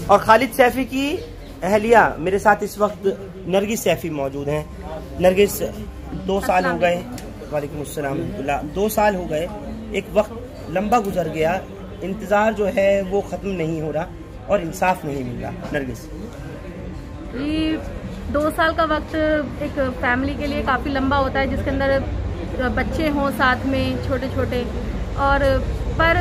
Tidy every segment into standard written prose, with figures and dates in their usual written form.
और खालिद सैफी की अहलिया मेरे साथ इस वक्त नरगिस सैफी मौजूद हैं। नरगिस, 2 साल हो गए। वालेकुम अस्सलाम। 2 साल हो गए, एक वक्त लंबा गुजर गया, इंतज़ार जो है वो ख़त्म नहीं हो रहा और इंसाफ नहीं मिल रहा। नरगिस, ये 2 साल का वक्त एक फैमिली के लिए काफ़ी लंबा होता है, जिसके अंदर बच्चे हों साथ में छोटे छोटे, और पर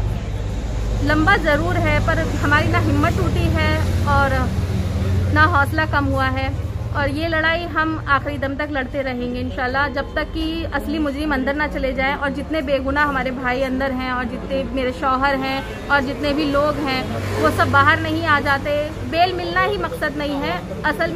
लंबा ज़रूर है, पर हमारी ना हिम्मत टूटी है और ना हौसला कम हुआ है। और ये लड़ाई हम आखिरी दम तक लड़ते रहेंगे इंशाल्लाह, जब तक कि असली मुजरिम अंदर ना चले जाएं और जितने बेगुनाह हमारे भाई अंदर हैं और जितने मेरे शौहर हैं और जितने भी लोग हैं वो सब बाहर नहीं आ जाते। बेल मिलना ही मकसद नहीं है, असल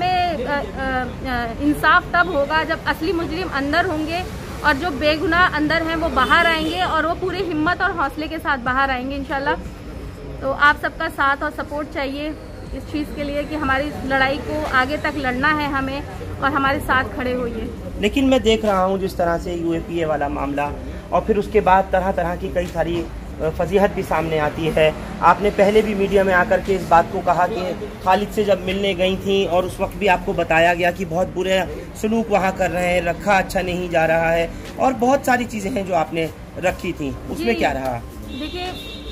में इंसाफ तब होगा जब असली मुजरिम अंदर होंगे और जो बेगुनाह अंदर हैं वो बाहर आएंगे और वो पूरी हिम्मत और हौसले के साथ बाहर आएंगे इंशाल्लाह। तो आप सबका साथ और सपोर्ट चाहिए इस चीज़ के लिए कि हमारी लड़ाई को आगे तक लड़ना है हमें, और हमारे साथ खड़े होइए। लेकिन मैं देख रहा हूँ जिस तरह से UAPA वाला मामला और फिर उसके बाद तरह तरह की कई सारी फजीहत भी सामने आती है। आपने पहले भी मीडिया में आकर के इस बात को कहा कि खालिद से जब मिलने गई थी और उस वक्त भी आपको बताया गया कि बहुत बुरे सलूक वहाँ कर रहे हैं, रखा अच्छा नहीं जा रहा है, और बहुत सारी चीज़ें हैं जो आपने रखी थी, उसमें क्या रहा? देखिए,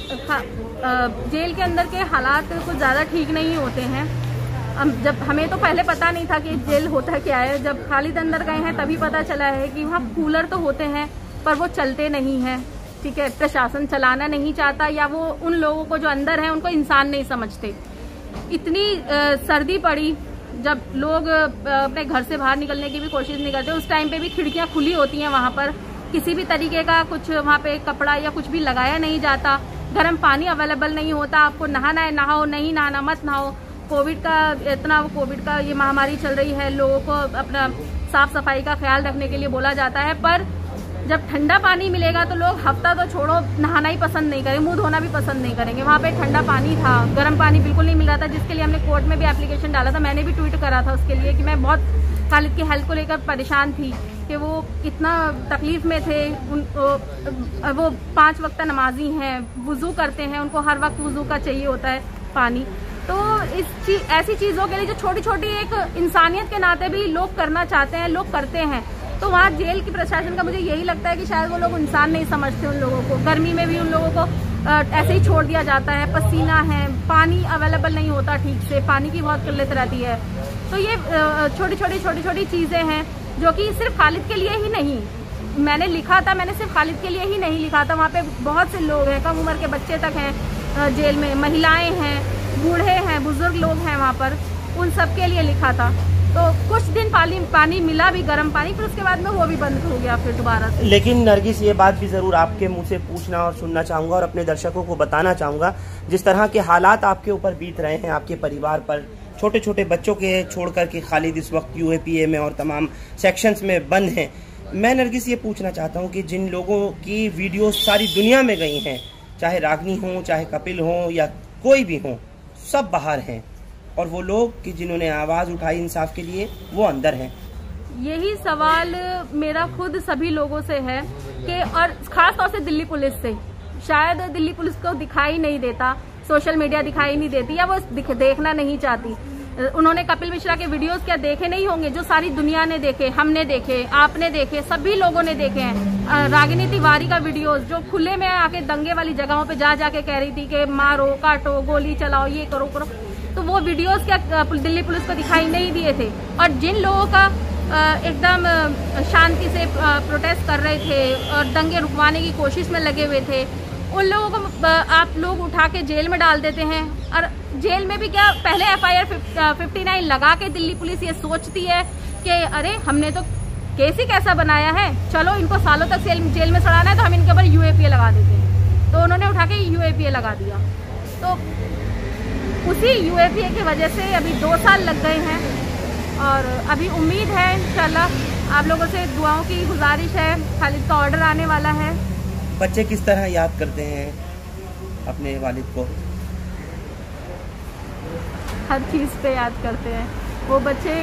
जेल के अंदर के हालात कुछ ज़्यादा ठीक नहीं होते हैं। जब हमें तो पहले पता नहीं था कि जेल होता क्या है, जब खालिद अंदर गए हैं तभी पता चला है कि वहाँ कूलर तो होते हैं पर वो चलते नहीं हैं। ठीक है, प्रशासन चलाना नहीं चाहता, या वो उन लोगों को जो अंदर हैं उनको इंसान नहीं समझते। इतनी सर्दी पड़ी, जब लोग अपने घर से बाहर निकलने की भी कोशिश नहीं करते, उस टाइम पे भी खिड़कियाँ खुली होती हैं वहाँ पर, किसी भी तरीके का कुछ वहाँ पे कपड़ा या कुछ भी लगाया नहीं जाता, गर्म पानी अवेलेबल नहीं होता, आपको नहाना है नहाओ, नहीं नहाना मत नहाओ। कोविड का ये महामारी चल रही है, लोगों को अपना साफ सफाई का ख्याल रखने के लिए बोला जाता है, पर जब ठंडा पानी मिलेगा तो लोग हफ्ता तो छोड़ो नहाना ही पसंद नहीं करेंगे, मुंह धोना भी पसंद नहीं करेंगे। वहाँ पे ठंडा पानी था, गर्म पानी बिल्कुल नहीं मिल रहा था, जिसके लिए हमने कोर्ट में भी एप्लीकेशन डाला था। मैंने भी ट्वीट करा था उसके लिए कि मैं बहुत खालिद की हेल्थ को लेकर परेशान थी कि वो इतना तकलीफ में थे। वो 5 वक्त नमाजी हैं, वुजू करते हैं, उनको हर वक्त वुजू का चाहिए होता है पानी। तो ऐसी चीज़ों के लिए जो छोटी छोटी एक इंसानियत के नाते भी लोग करना चाहते हैं, लोग करते हैं। तो वहाँ जेल की प्रशासन का मुझे यही लगता है कि शायद वो लोग इंसान नहीं समझते उन लोगों को। गर्मी में भी उन लोगों को ऐसे ही छोड़ दिया जाता है, पसीना है, पानी अवेलेबल नहीं होता ठीक से, पानी की बहुत किल्लत रहती है। तो ये छोटी छोटी चीज़ें हैं जो कि सिर्फ खालिद के लिए ही नहीं मैंने लिखा था, मैंने सिर्फ खालिद के लिए ही नहीं लिखा था। वहाँ पे बहुत से लोग हैं, कम उम्र के बच्चे तक हैं जेल में, महिलाएं हैं, बूढ़े हैं, बुजुर्ग लोग हैं वहाँ पर, उन सब के लिए लिखा था। तो कुछ दिन पानी मिला भी, गर्म पानी, फिर उसके बाद में वो भी बंद हो गया फिर दोबारा से। लेकिन नरगिस, ये बात भी ज़रूर आपके मुंह से पूछना और सुनना चाहूँगा और अपने दर्शकों को बताना चाहूँगा, जिस तरह के हालात आपके ऊपर बीत रहे हैं, आपके परिवार पर, छोटे छोटे बच्चों के छोड़ कर के खालिद इस वक्त UAPA में और तमाम सेक्शंस में बंद हैं। मैं नरगिस ये पूछना चाहता हूँ कि जिन लोगों की वीडियो सारी दुनिया में गई हैं, चाहे रागनी हो, चाहे कपिल हो, या कोई भी हो, सब बाहर हैं, और वो लोग कि जिन्होंने आवाज़ उठाई इंसाफ के लिए वो अंदर हैं। यही सवाल मेरा खुद सभी लोगों से है कि, और ख़ास तौर से दिल्ली पुलिस से। शायद दिल्ली पुलिस को दिखाई नहीं देता, सोशल मीडिया दिखाई नहीं देती, या वो देखना नहीं चाहती। उन्होंने कपिल मिश्रा के वीडियोस क्या देखे नहीं होंगे, जो सारी दुनिया ने देखे, हमने देखे, आपने देखे, सभी लोगों ने देखे हैं। रागिनी तिवारी का वीडियोस जो खुले में आके दंगे वाली जगहों पे जा जाके कह रही थी कि मारो, काटो, गोली चलाओ, ये करो, तो वो वीडियोस क्या दिल्ली पुलिस को दिखाई नहीं दिए थे। और जिन लोगों का एकदम शांति से प्रोटेस्ट कर रहे थे और दंगे रुकवाने की कोशिश में लगे हुए थे, उन लोगों को आप लोग उठा के जेल में डाल देते हैं। और जेल में भी क्या, पहले FIR 59 लगा के दिल्ली पुलिस ये सोचती है कि अरे हमने तो केस ही कैसा बनाया है, चलो इनको सालों तक जेल में सड़ाना है तो हम इनके ऊपर UAPA लगा देते हैं। तो उन्होंने उठा के UAPA लगा दिया। तो उसी UAPA की वजह से अभी 2 साल लग गए हैं, और अभी उम्मीद है इंशाल्लाह। आप लोगों से दुआओं की गुजारिश है, खालिद का ऑर्डर आने वाला है। बच्चे किस तरह याद करते हैं अपने वालिद को? हर चीज़ पे याद करते हैं वो बच्चे।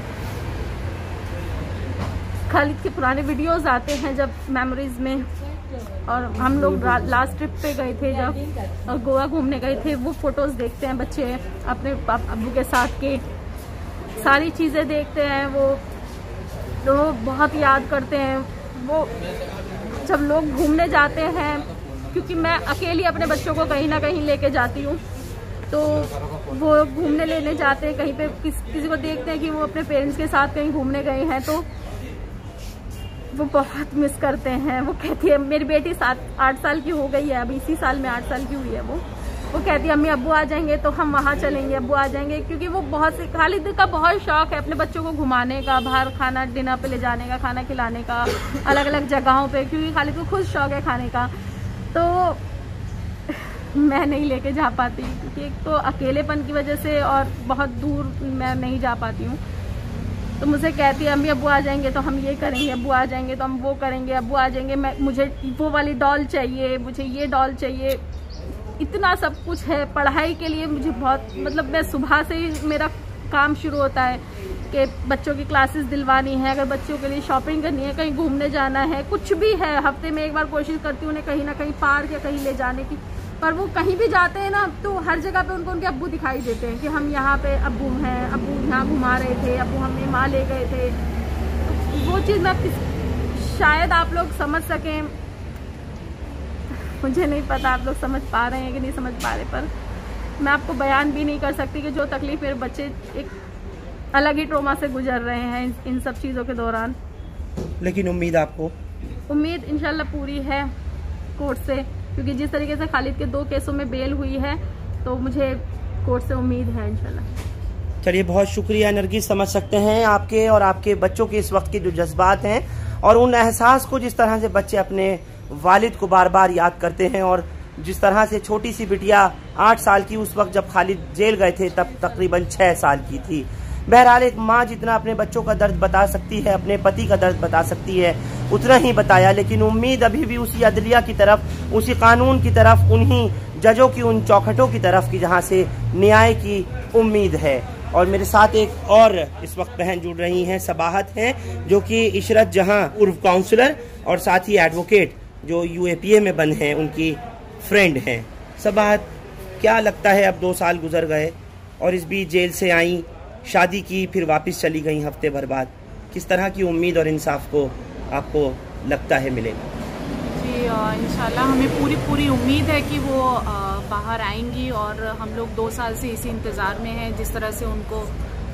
खालिद के पुराने वीडियोस आते हैं जब मेमोरीज में, और हम लोग लास्ट ट्रिप पे गए थे जब गोवा घूमने गए थे, वो फोटोज़ देखते हैं बच्चे अपने अब्बू के साथ के, सारी चीज़ें देखते हैं वो बहुत याद करते हैं। वो जब लोग घूमने जाते हैं, क्योंकि मैं अकेली अपने बच्चों को कहीं ना कहीं लेके जाती हूँ, तो वो घूमने लेने जाते हैं कहीं पे, किसी को देखते हैं कि वो अपने पेरेंट्स के साथ कहीं घूमने गए हैं, तो वो बहुत मिस करते हैं। वो कहती है, मेरी बेटी 7-8 साल की हो गई है, अभी इसी साल में 8 साल की हुई है वो कहती है अम्मी अब्बू आ जाएंगे तो हम वहाँ चलेंगे, अब्बू आ जाएंगे, क्योंकि वो खालिद का बहुत शौक है अपने बच्चों को घुमाने का, बाहर खाना डिनर पे ले जाने का, खाना खिलाने का, अलग अलग जगहों पे, क्योंकि खालिद को खुद शौक है खाने का। तो मैं नहीं लेके जा पाती, क्योंकि एक तो अकेलेपन की वजह से और बहुत दूर मैं नहीं जा पाती हूँ। तो मुझे कहती है अम्मी अब्बू आ जाएंगे तो हम ये करेंगे, अब्बू आ जाएंगे तो हम वो करेंगे, अब्बू आ जाएंगे मुझे वो वाली डॉल चाहिए, मुझे ये डॉल चाहिए, इतना सब कुछ है। पढ़ाई के लिए मुझे बहुत, मतलब मैं सुबह से ही मेरा काम शुरू होता है कि बच्चों की क्लासेस दिलवानी है, अगर बच्चों के लिए शॉपिंग करनी है, कहीं घूमने जाना है, कुछ भी है, हफ्ते में एक बार कोशिश करती हूँ उन्हें कहीं ना कहीं पार्क या कहीं ले जाने की। पर वो कहीं भी जाते हैं ना, तो हर जगह पे उनको उनके अब्बू दिखाई देते हैं कि हम यहाँ पे अब्बू हैं, अब्बू यहाँ घुमा रहे थे, अब्बू हमें वहाँ ले गए थे। तो वो चीज़ मैं शायद आप लोग समझ सकें, मुझे नहीं पता आप लोग समझ पा रहे हैं कि नहीं समझ पा रहे, पर मैं आपको बयान भी नहीं कर सकती कि जो तकलीफ मेरे बच्चे एक अलग ही ट्रोमा से गुजर रहे हैं इन सब चीज़ों के दौरान। लेकिन उम्मीद आपको? उम्मीद इंशाल्लाह पूरी है कोर्ट से, क्योंकि जिस तरीके से खालिद के 2 केसों में बेल हुई है, तो मुझे कोर्ट से उम्मीद है इंशाल्लाह। चलिए, बहुत शुक्रिया नरगिस। समझ सकते हैं आपके और आपके बच्चों के इस वक्त के जो जज्बात हैं और उन एहसास को, जिस तरह से बच्चे अपने वालिद को बार बार याद करते हैं, और जिस तरह से छोटी सी बिटिया 8 साल की उस वक्त जब खालिद जेल गए थे तब तकरीबन 6 साल की थी। बहरहाल एक माँ जितना अपने बच्चों का दर्द बता सकती है, अपने पति का दर्द बता सकती है, उतना ही बताया। लेकिन उम्मीद अभी भी उसी अदलिया की तरफ, उसी कानून की तरफ, उन्हीं जजों की उन चौखटों की तरफ की जहाँ से न्याय की उम्मीद है। और मेरे साथ एक और इस वक्त बहन जुड़ रही हैं, सबाहत हैं, जो कि इशरत जहां उर्फ काउंसलर और साथ ही एडवोकेट जो UAPA में बंद हैं, उनकी फ्रेंड हैं। सबाहत, क्या लगता है, अब 2 साल गुजर गए और इस बीच जेल से आई, शादी की, फिर वापस चली गई हफ्ते भर बाद, किस तरह की उम्मीद और इंसाफ को आपको लगता है मिलेगा? जी इंशाल्लाह हमें पूरी उम्मीद है कि वो बाहर आएंगी, और हम लोग 2 साल से इसी इंतज़ार में हैं। जिस तरह से उनको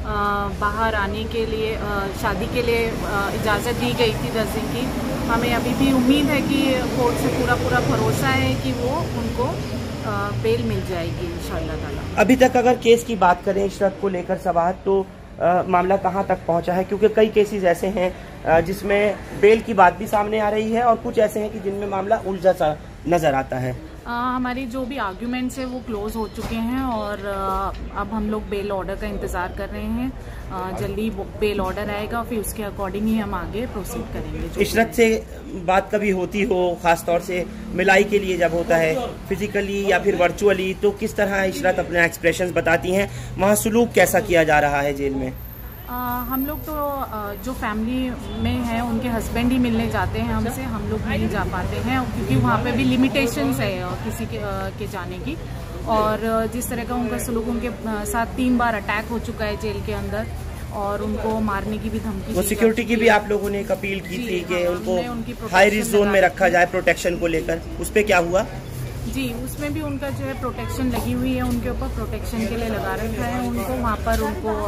बाहर आने के लिए, शादी के लिए इजाज़त दी गई थी 10 दिन की, हमें अभी भी उम्मीद है कि कोर्ट से पूरा भरोसा है कि वो उनको बेल मिल जाएगी इंशाल्लाह ताला। अभी तक अगर केस की बात करें इशरत को लेकर सवाल, तो मामला कहाँ तक पहुँचा है? क्योंकि कई केसेस ऐसे हैं जिसमें बेल की बात भी सामने आ रही है, और कुछ ऐसे हैं कि जिनमें मामला उलझा सा नज़र आता है। हमारी जो भी आर्ग्यूमेंट्स है वो क्लोज हो चुके हैं, और अब हम लोग बेल ऑर्डर का इंतज़ार कर रहे हैं। जल्दी बेल ऑर्डर आएगा, फिर उसके अकॉर्डिंग ही हम आगे प्रोसीड करेंगे। इशरत से बात कभी होती हो, खास तौर से मिलाई के लिए जब होता है फिजिकली या फिर वर्चुअली, तो किस तरह इशरत अपने एक्सप्रेशंस बताती हैं? वहाँ सलूक कैसा किया जा रहा है जेल में? हम लोग तो जो फैमिली में हैं उनके हस्बैंड ही मिलने जाते हैं हमसे, हम लोग नहीं जा पाते हैं, क्योंकि वहाँ पे भी लिमिटेशंस है किसी के जाने की। और जिस तरह का उनका सलूक, उनके साथ 3 बार अटैक हो चुका है जेल के अंदर, और उनको मारने की भी धमकी। वो सिक्योरिटी की भी आप लोगों ने एक अपील की थी कि उनको हाई रिस्क जोन में रखा जाए प्रोटेक्शन को लेकर, उस पर क्या हुआ? जी, उसमें भी उनका जो है प्रोटेक्शन लगी हुई है, उनके ऊपर प्रोटेक्शन के लिए लगा रखा है उनको वहाँ पर उनको।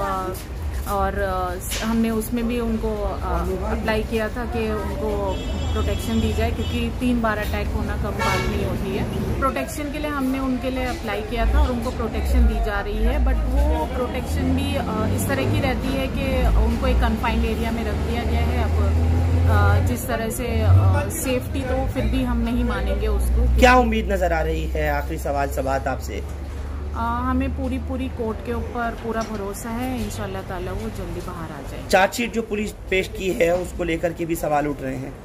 और हमने उसमें भी उनको अप्लाई किया था कि उनको प्रोटेक्शन दी जाए, क्योंकि 3 बार अटैक होना कम बात नहीं होती है। प्रोटेक्शन के लिए हमने उनके लिए अप्लाई किया था और उनको प्रोटेक्शन दी जा रही है, बट वो प्रोटेक्शन भी इस तरह की रहती है कि उनको एक कन्फाइंड एरिया में रख दिया गया है। अब जिस तरह से सेफ्टी, तो फिर भी हम नहीं मानेंगे उसको। क्या उम्मीद नज़र आ रही है? आखिरी सवाल सबात आपसे। हमें पूरी कोर्ट के ऊपर पूरा भरोसा है, इंशाल्लाह ताला वो जल्दी बाहर आ जाए। चार्जशीट जो पुलिस पेश की है उसको लेकर के भी सवाल उठ रहे हैं।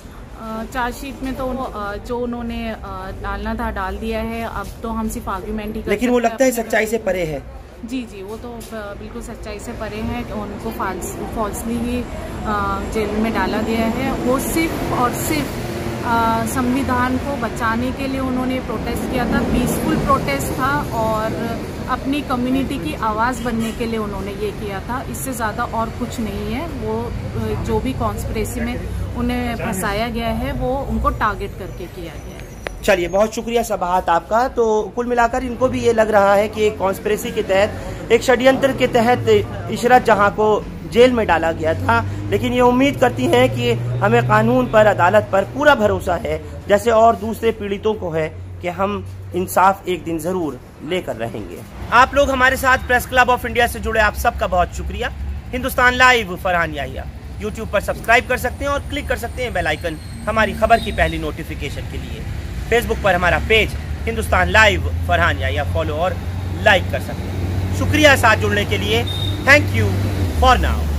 चार्जशीट में तो जो उन्होंने डालना था डाल दिया है, अब तो हम सिर्फ आर्ग्यूमेंट ही कर, लेकिन वो लगता है सच्चाई से परे है। जी, वो तो बिल्कुल सच्चाई से परे है। उनको फॉल्सली ही जेल में डाला गया है। वो सिर्फ और सिर्फ संविधान को बचाने के लिए उन्होंने प्रोटेस्ट किया था। पीसफुल प्रोटेस्ट था और अपनी कम्युनिटी की आवाज़ बनने के लिए उन्होंने ये किया था। इससे ज़्यादा और कुछ नहीं है। वो जो भी कॉन्स्पिरेसी में उन्हें फंसाया गया है वो उनको टारगेट करके किया गया है। चलिए, बहुत शुक्रिया सबाहत आपका। तो कुल मिलाकर इनको भी ये लग रहा है कि एक कॉन्स्पिरेसी के तहत, एक षड्यंत्र के तहत इशरत जहां को जेल में डाला गया था। लेकिन ये उम्मीद करती हैं कि हमें कानून पर, अदालत पर पूरा भरोसा है, जैसे और दूसरे पीड़ितों को है, कि हम इंसाफ एक दिन जरूर लेकर रहेंगे। आप लोग हमारे साथ प्रेस क्लब ऑफ इंडिया से जुड़े, आप सबका बहुत शुक्रिया। हिंदुस्तान लाइव फरहान याहिया यूट्यूब पर सब्सक्राइब कर सकते हैं और क्लिक कर सकते हैं बेल आइकन हमारी खबर की पहली नोटिफिकेशन के लिए। फेसबुक पर हमारा page Hindustan live Farhan Yahiya follow और लाइक कर सकते हैं। शुक्रिया साथ जुड़ने के लिए। Thank you for now.